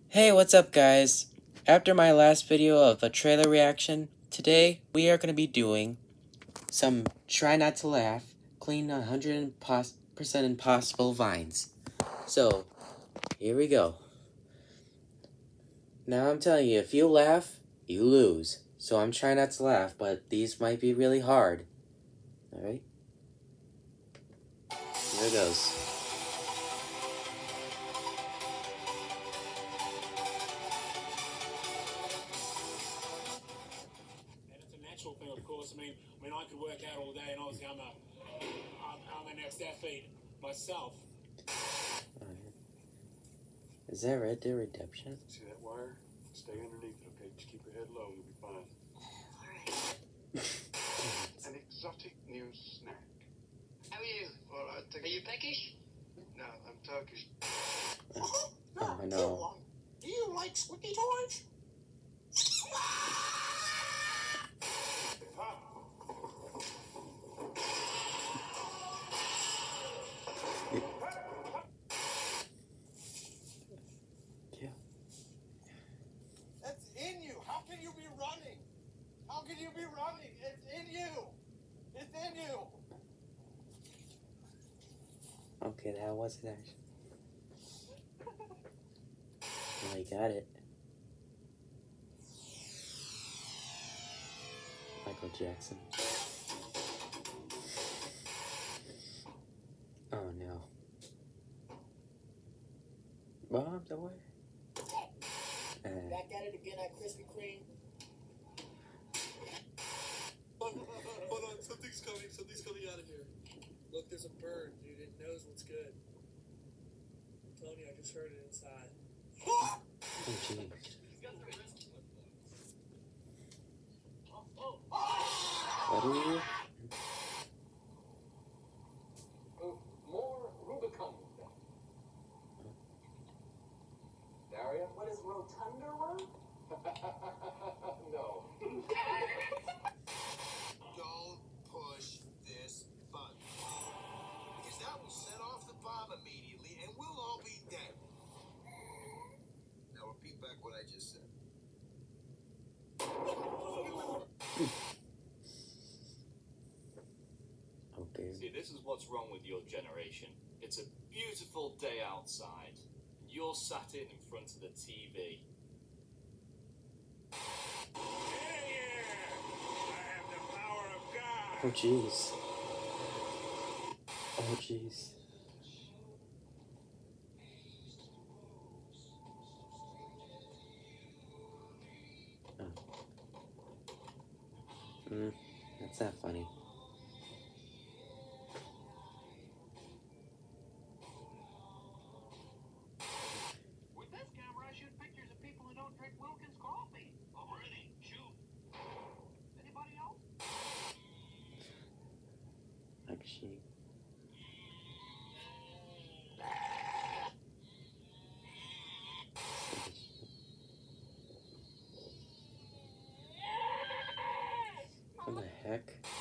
Hey, what's up guys? After my last video of a trailer reaction, today we are going to be doing some try not to laugh, clean 100% impossible vines. So, here we go. Now I'm telling you, if you laugh, you lose. So I'm trying not to laugh, but these might be really hard. Alright? Here it goes. Thing, of course. I mean, I could work out all day, and obviously I'm an ex-athlete myself. Is that Red Dead Redemption? See that wire? Stay underneath it, okay? Just keep your head low, you'll be fine. Alright. An exotic new snack. How are you? Alright. Are you peckish? No, I'm Turkish. Oh no. Do you like squeaky toys? That's in you. How can you be running? How can you be running? It's in you. It's in you. Okay, that wasn't actually. I got it. Michael Jackson. Oh no. Bombs away. Back at it again at Krispy Kreme. Hold on, something's coming out of here. Look, there's a bird, dude. It knows what's good. I'm telling you, I just heard it inside. Oh jeez. What are you? More Rubicon. Daria? What is Rotunda one? No. Don't push this button. Because that will set off the bomb immediately and we'll all be dead. Now repeat back what I just said. Okay. See, this is what's wrong with your generation. It's a beautiful day outside. You're sat in front of the TV. Oh jeez. Oh jeez. That's not funny. With this camera, I shoot pictures of people who don't drink Wilkins coffee. Oh, really? Shoot. Anybody else? Actually. What the heck?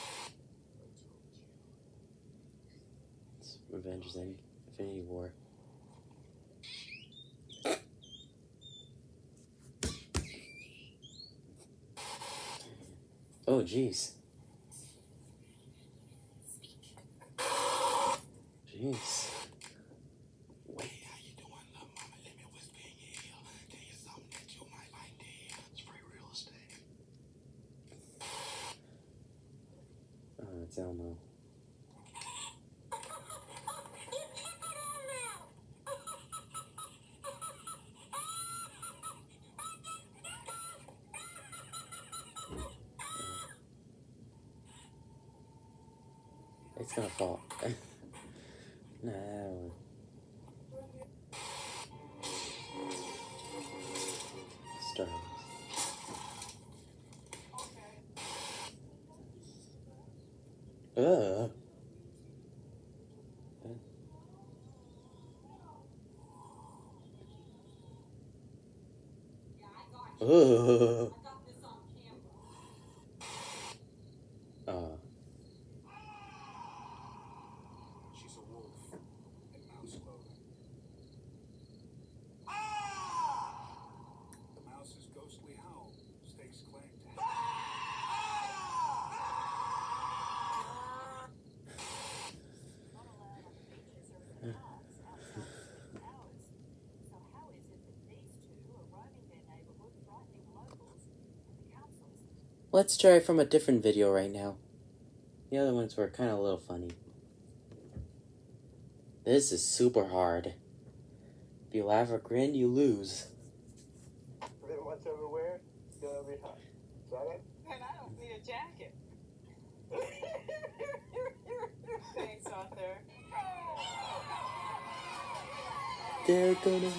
It's Avengers Infinity War. Oh jeez. Jeez. Hey, how you doing, little mama? Let me whisper in your ear. Tell you something that you might like to hear. It's free real estate. Oh, it's Elmo. It's gonna fall. No. Star Wars. Ugh. Ugh. She's a wolf in mouse clothing. Let's try from a different video right now. The other ones were kind of a little funny. This is super hard. If you laugh or grin, you lose. Pretty much everywhere, it's gonna be hot. Try that? And I don't need a jacket. Thanks, Arthur. They're gonna...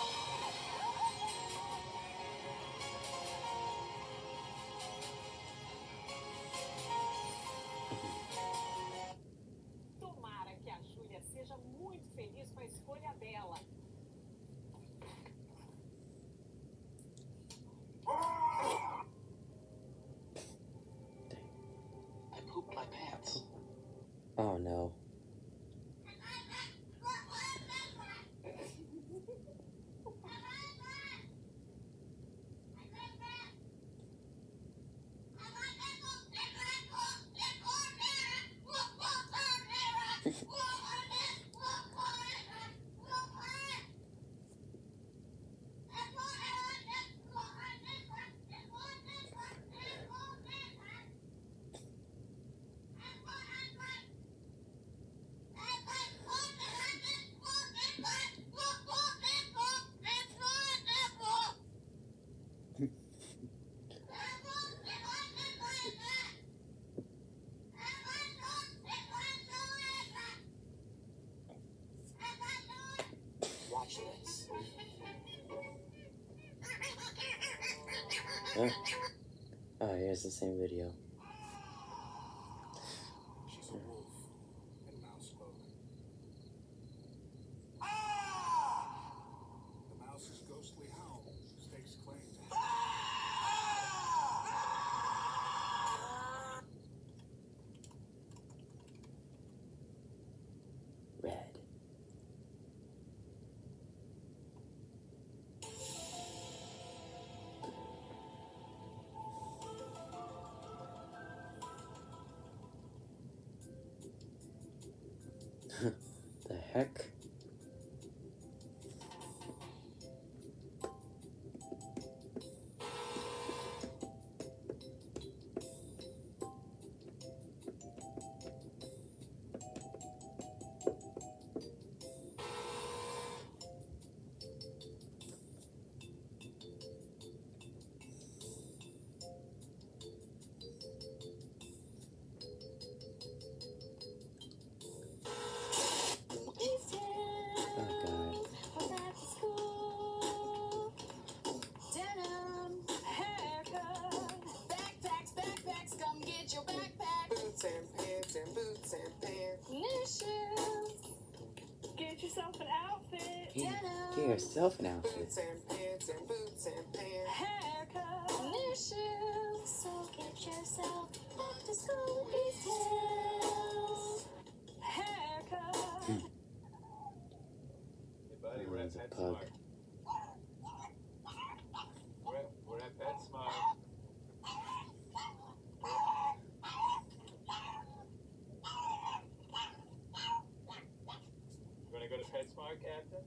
Tomara que a Júlia seja muito feliz com a escolha dela. I pooped my pants. Oh no. Watch this. Oh, here's the same video. She's a wolf in mouse clothing. The mouse's ghostly howl stakes claim to Red. The heck? And pants and boots and pants. New shoes. Get yourself an outfit. Get yourself an outfit. Boots and pants and boots and pants. Haircut. New shoes. So get yourself back to school details. Haircut. Hey buddy, we're at There's a PetSmart. pug. We're at PetSmart. You wanna go to PetSmart, Captain?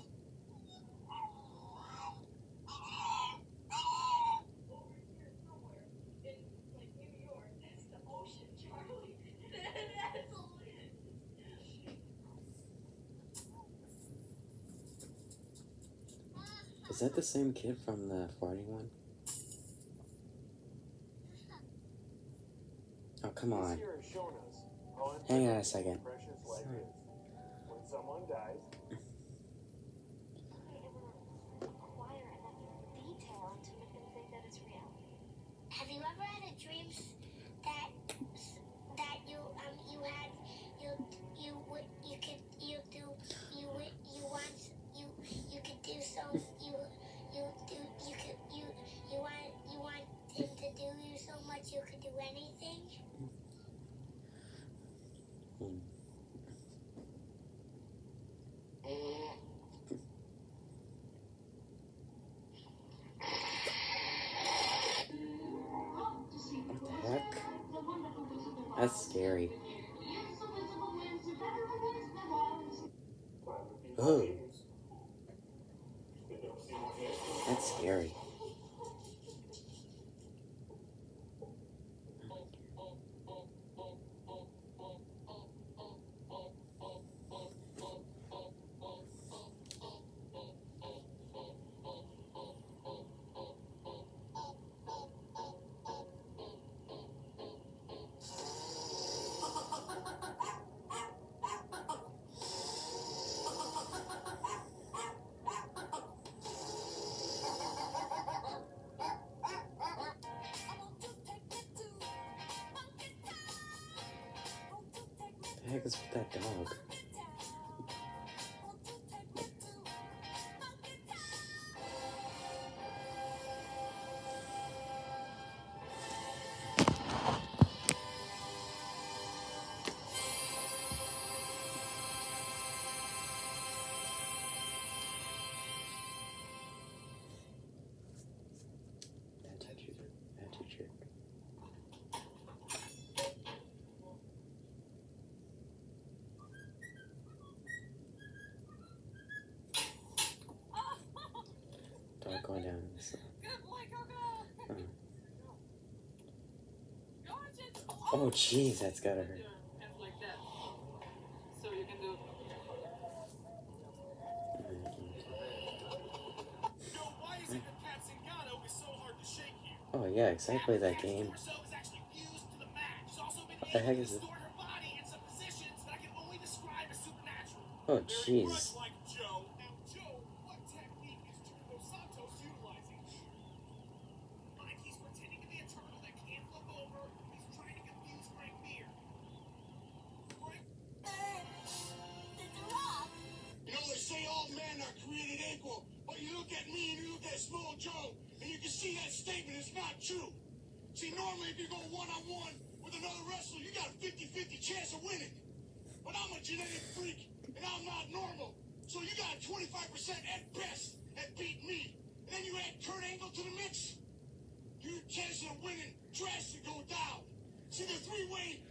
Is that the same kid from the 41? Oh, come on. This here has shown us how Hang on a second. precious life Sorry. is. When someone dies, Acquire enough detail to make them think that it's real. Have you ever had a dream that you had you would you could you do you would you want you could do so you do you could you want him to do you so much you could do anything? What the heck? That's scary. Oh. That's scary. the heck is with that dog? Attitude. Dog going down in the sun. Oh, jeez, that's gotta hurt. So you can do. Why is it that Katzengano is so hard to shake here? Oh yeah, exactly that game. What the heck is it? Oh jeez. You know, they say all men are created equal, but you look at me and you look at Small Joe, and you can see that statement is not true. See, normally if you go one-on-one with another wrestler, you got a 50-50 chance of winning. But I'm a genetic freak, and I'm not normal. So you got a 25% at best at beating me. And then you add Kurt Angle to the mix, your chances of winning drastically go down. See, the three-way